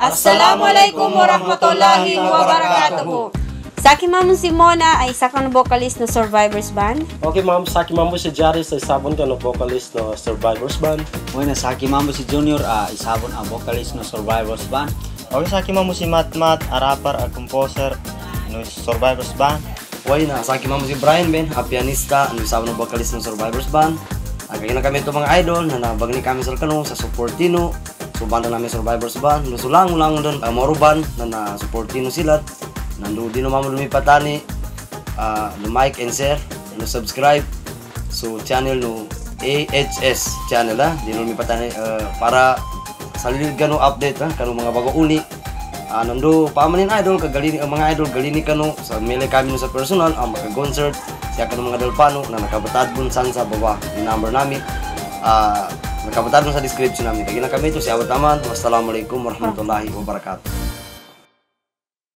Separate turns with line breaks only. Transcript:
Assalamualaikum warahmatullahi wabarakatuh. Sa akin ma'am si Mona ay isa kang vocalist na Survivors Band.
Okay ma'am, sa akin ma'am si Jari sa isabon ka no vocalist no Survivors Band.
Muna sa akin ma'am si Junior isabon ang vocalist no Survivors Band.
Okay, sa akin ma'am si Matmat, rapper at composer no Survivors Band.
Uy na, sa akin ma'am si Brian Ben, pianista, ano isabon ng vocalist ng Survivors Band. Kaya na kami ito mga idol na nabagni kami sa kano sa supportino. So banda namin Survivors Band, nusulang doon Moro Band na supportino sila. Nando din naman lumipatani, like and share, subscribe so channel no AHS channel di lumipatani para sa lilig gano update kano mga bago uni. Nando pamanin idol kagalini ang mga idol galini kano sa mele kami no sa personal ang maka-concert siya kano mga dalpano na nakabatadbon san sa baba yung number namin. Nakabatadbon sa description namin. Kaya na kami ito si Awat Aman. Wassalamualaikum warahmatullahi wabarakatuh.